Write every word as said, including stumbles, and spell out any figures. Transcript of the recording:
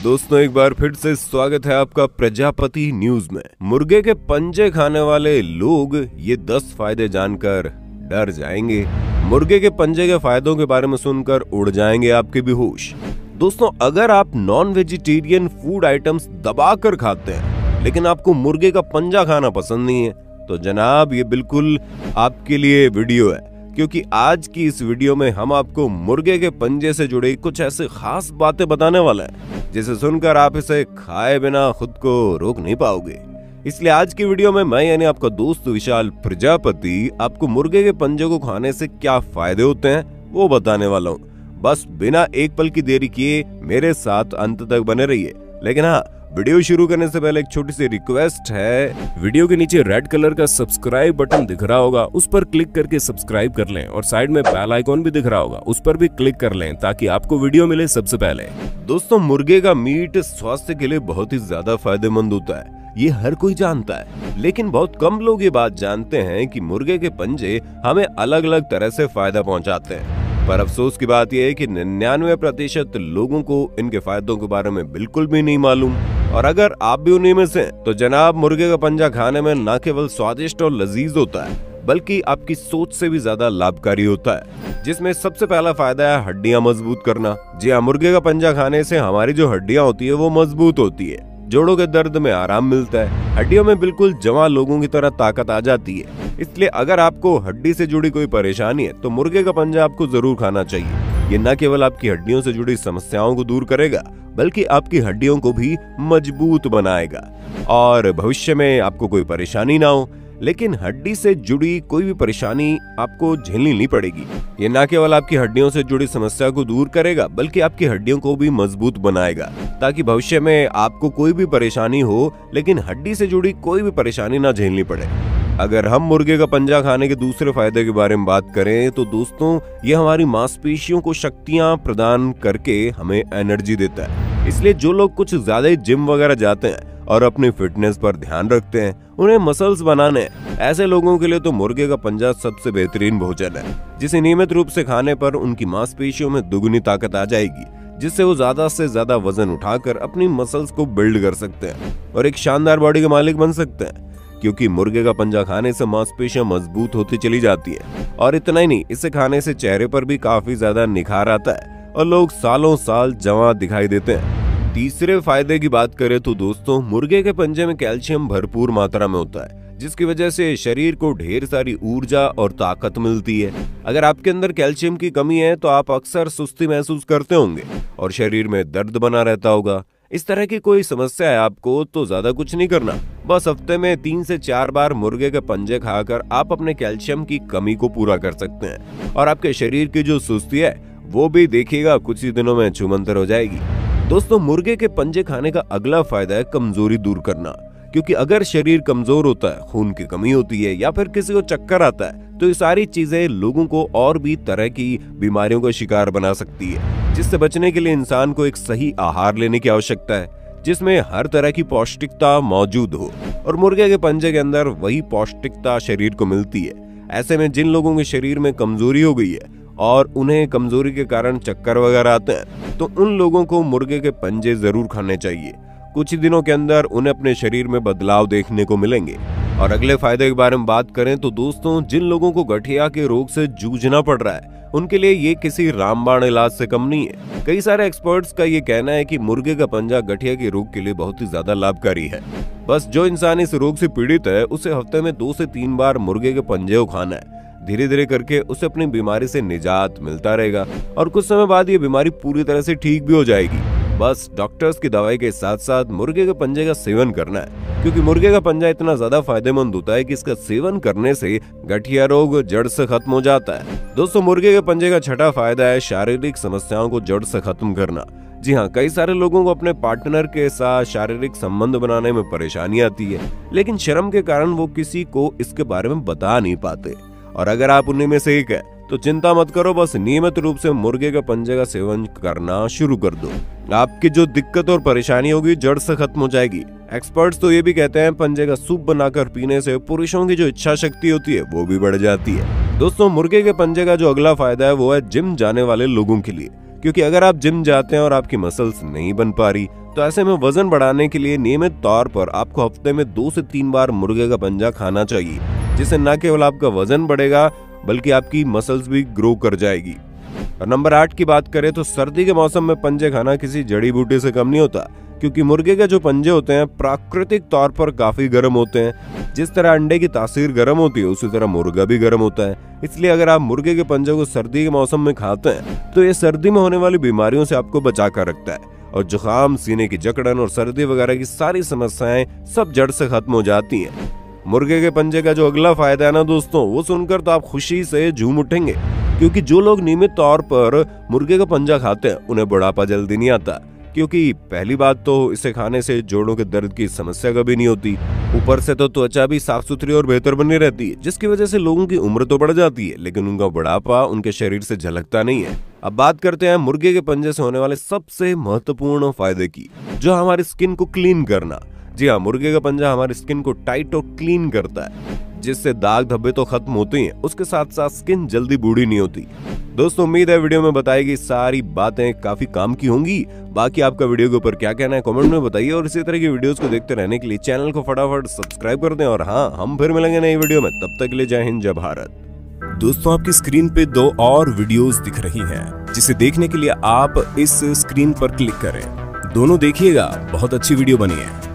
दोस्तों एक बार फिर से स्वागत है आपका प्रजापति न्यूज में। मुर्गे के पंजे खाने वाले लोग ये दस फायदे जानकर डर जाएंगे। मुर्गे के पंजे के फायदों के बारे में सुनकर उड़ जाएंगे आपके भी होश। दोस्तों अगर आप नॉन वेजिटेरियन फूड आइटम्स दबाकर खाते हैं लेकिन आपको मुर्गे का पंजा खाना पसंद नहीं है तो जनाब ये बिल्कुल आपके लिए वीडियो है, क्योंकि आज की इस वीडियो में हम आपको मुर्गे के पंजे से जुड़ी कुछ ऐसे खास बातें बताने वाले हैं जिसे सुनकर आप इसे खाए बिना खुद को रोक नहीं पाओगे। इसलिए आज की वीडियो में मैं यानी आपका दोस्त विशाल प्रजापति आपको मुर्गे के पंजे को खाने से क्या फायदे होते हैं वो बताने वाला हूँ। बस बिना एक पल की देरी किए मेरे साथ अंत तक बने रहिए। लेकिन हाँ, वीडियो शुरू करने से पहले एक छोटी सी रिक्वेस्ट है। वीडियो के नीचे रेड कलर का सब्सक्राइब बटन दिख रहा होगा, उस पर क्लिक करके सब्सक्राइब कर लें और साइड में बेल आइकॉन भी दिख रहा होगा, उस पर भी क्लिक कर लें ताकि आपको वीडियो मिले सबसे पहले। दोस्तों मुर्गे का मीट स्वास्थ्य के लिए बहुत ही ज्यादा फायदेमंद होता है, ये हर कोई जानता है, लेकिन बहुत कम लोग ये बात जानते हैं कि मुर्गे के पंजे हमें अलग अलग तरह से फायदा पहुंचाते हैं। पर अफसोस की बात यह है कि निन्यानवे प्रतिशत लोगों को इनके फायदों के बारे में बिल्कुल भी नहीं मालूम। और अगर आप भी उन्हीं में से तो जनाब मुर्गे का पंजा खाने में न केवल स्वादिष्ट और लजीज होता है बल्कि आपकी सोच से भी ज्यादा लाभकारी होता है, जिसमें सबसे पहला फायदा है हड्डियां मजबूत करना। जी हाँ, मुर्गे का पंजा खाने से हमारी जो हड्डियां होती है वो मजबूत होती है, जोड़ों के दर्द में आराम मिलता है, हड्डियों में बिल्कुल जवान लोगों की तरह ताकत आ जाती है। इसलिए अगर आपको हड्डी से जुड़ी कोई परेशानी है तो मुर्गे का पंजा आपको जरूर खाना चाहिए। ये न केवल आपकी हड्डियों से जुड़ी समस्याओं को दूर करेगा बल्कि आपकी हड्डियों को भी मजबूत बनाएगा और भविष्य में आपको कोई परेशानी ना हो। लेकिन हड्डी से जुड़ी कोई भी परेशानी आपको झेलनी नहीं पड़ेगी। ये न केवल आपकी हड्डियों से जुड़ी समस्या को दूर करेगा बल्कि आपकी हड्डियों को भी मजबूत बनाएगा ताकि भविष्य में आपको कोई भी परेशानी हो लेकिन हड्डी से जुड़ी कोई भी परेशानी ना झेलनी पड़े। अगर हम मुर्गे का पंजा खाने के दूसरे फायदे के बारे में बात करें तो दोस्तों ये हमारी मांसपेशियों को शक्तियां प्रदान करके हमें एनर्जी देता है। इसलिए जो लोग कुछ ज्यादा जिम वगैरह जाते हैं और अपनी फिटनेस पर ध्यान रखते हैं, उन्हें मसल्स बनाने हैं, ऐसे लोगों के लिए तो मुर्गे का पंजा सबसे बेहतरीन भोजन है, जिसे नियमित रूप से खाने पर उनकी मांसपेशियों में दुगनी ताकत आ जाएगी, जिससे वो ज्यादा से ज्यादा वजन उठाकर अपनी मसल्स को बिल्ड कर सकते हैं और एक शानदार बॉडी के मालिक बन सकते हैं। क्योंकि मुर्गे का पंजा खाने से मांसपेशियां मजबूत होती चली जाती है और इतना ही नहीं, इसे खाने से चेहरे पर भी काफी ज्यादा निखार आता है और लोग सालों साल जवान दिखाई देते हैं। तीसरे फायदे की बात करें तो दोस्तों मुर्गे के पंजे में कैल्शियम भरपूर मात्रा में होता है, जिसकी वजह से शरीर को ढेर सारी ऊर्जा और ताकत मिलती है। अगर आपके अंदर कैल्शियम की कमी है तो आप अक्सर सुस्ती महसूस करते होंगे और शरीर में दर्द बना रहता होगा। इस तरह की कोई समस्या है आपको तो ज्यादा कुछ नहीं करना, बस हफ्ते में तीन से चार बार मुर्गे के पंजे खाकर आप अपने कैल्शियम की कमी को पूरा कर सकते हैं और आपके शरीर की जो सुस्ती है वो भी देखिएगा कुछ ही दिनों में छूमंतर हो जाएगी। दोस्तों मुर्गे के पंजे खाने का अगला फायदा है कमजोरी दूर करना, क्योंकि अगर शरीर कमजोर होता है, खून की कमी होती है या फिर किसी को चक्कर आता है तो ये सारी चीजें लोगों को और भी तरह की बीमारियों का शिकार बना सकती है, जिससे बचने के लिए इंसान को एक सही आहार लेने की आवश्यकता है जिसमें हर तरह की पौष्टिकता मौजूद हो और मुर्गे के पंजे के अंदर वही पौष्टिकता शरीर को मिलती है। ऐसे में जिन लोगों के शरीर में कमजोरी हो गई है और उन्हें कमजोरी के कारण चक्कर वगैरह आते हैं तो उन लोगों को मुर्गे के पंजे जरूर खाने चाहिए। कुछ ही दिनों के अंदर उन्हें अपने शरीर में बदलाव देखने को मिलेंगे। और अगले फायदे के बारे में बात करें तो दोस्तों जिन लोगों को गठिया के रोग से जूझना पड़ रहा है उनके लिए ये किसी रामबाण इलाज से कम नहीं है। कई सारे एक्सपर्ट्स का ये कहना है कि मुर्गे का पंजा गठिया के रोग के लिए बहुत ही ज्यादा लाभकारी है। बस जो इंसान इस रोग से पीड़ित है उसे हफ्ते में दो से तीन बार मुर्गे के पंजे को खाना है। धीरे धीरे करके उसे अपनी बीमारी से निजात मिलता रहेगा और कुछ समय बाद ये बीमारी पूरी तरह से ठीक भी हो जाएगी। बस डॉक्टर्स की दवाई के साथ साथ मुर्गे के पंजे का सेवन करना है, क्योंकि मुर्गे का पंजा इतना ज्यादा फायदेमंद होता है कि इसका सेवन करने से गठिया रोग जड़ से खत्म हो जाता है। दोस्तों मुर्गे के पंजे का छठा फायदा है शारीरिक समस्याओं को जड़ से खत्म करना। जी हाँ, कई सारे लोगों को अपने पार्टनर के साथ शारीरिक संबंध बनाने में परेशानी आती है, लेकिन शर्म के कारण वो किसी को इसके बारे में बता नहीं पाते। और अगर आप उन्हीं में से एक है तो चिंता मत करो, बस नियमित रूप से मुर्गे के पंजे का सेवन करना शुरू कर दो। आपकी जो दिक्कत और परेशानी होगी जड़ से खत्म हो जाएगी। एक्सपर्ट्स तो ये भी कहते हैं पंजे का सूप बनाकर पीने से पुरुषों की जो इच्छा शक्ति होती है वो भी बढ़ जाती है। दोस्तों मुर्गे के पंजे का जो अगला फायदा है वो है जिम जाने वाले लोगों के लिए, क्योंकि अगर आप जिम जाते हैं और आपकी मसल्स नहीं बन पा रही, तो ऐसे में वजन बढ़ाने के लिए नियमित तौर पर आपको हफ्ते में दो से तीन बार मुर्गे का पंजा खाना चाहिए, जिससे न केवल आपका वजन बढ़ेगा बल्कि आपकी मसल्स भी ग्रो कर जाएगी। और नंबर आठ की बात करें तो सर्दी के मौसम में पंजे खाना किसी जड़ी बूटी से कम नहीं होता, क्योंकि मुर्गे के जो पंजे होते हैं प्राकृतिक तौर पर काफी गर्म होते हैं। जिस तरह अंडे की तासीर गर्म होती है, उसी तरह मुर्गा भी गर्म होता है। इसलिए अगर आप मुर्गे के पंजे को सर्दी के मौसम में खाते हैं तो ये सर्दी में होने वाली बीमारियों से आपको बचा कर रखता है, और जुकाम, सीने की जकड़न और सर्दी वगैरह की सारी समस्याएं सब जड़ से खत्म हो जाती हैं। मुर्गे के पंजे का जो अगला फायदा है ना दोस्तों, वो सुनकर तो आप खुशी से झूम उठेंगे, क्योंकि जो लोग नियमित तौर पर मुर्गे का पंजा खाते हैं उन्हें बुढ़ापा जल्दी नहीं आता। क्योंकि पहली बात तो इसे खाने से जोड़ों के दर्द की समस्या कभी नहीं होती, ऊपर से तो त्वचा भी साफ सुथरी और बेहतर बनी रहती है, जिसकी वजह से लोगों की उम्र तो बढ़ जाती है, लेकिन उनका बुढ़ापा उनके शरीर से झलकता नहीं है। अब बात करते हैं मुर्गे के पंजे से होने वाले सबसे महत्वपूर्ण फायदे की, जो हमारी स्किन को क्लीन करना। जी हाँ, मुर्गे का पंजा हमारी स्किन को टाइट और क्लीन करता है, जिससे दाग धब्बे तो खत्म होते हैं, उसके साथ साथ स्किन जल्दी बूढ़ी नहीं होती। दोस्तों, उम्मीद है वीडियो में बताई गई सारी बातें काफी काम की होंगी। बाकी आपका वीडियो के ऊपर क्या कहना है कमेंट में बताइए, और इसी तरह की वीडियोस को देखते रहने के लिए चैनल को फटाफट सब्सक्राइब कर दें। और हाँ, हम फिर मिलेंगे नई वीडियो में, तब तक के लिए जय हिंद, जय भारत। दोस्तों, आपकी स्क्रीन पे दो और वीडियोस दिख रही हैं, जिसे देखने के लिए आप इस स्क्रीन पर क्लिक करें। दोनों देखिएगा, बहुत अच्छी वीडियो बनी है।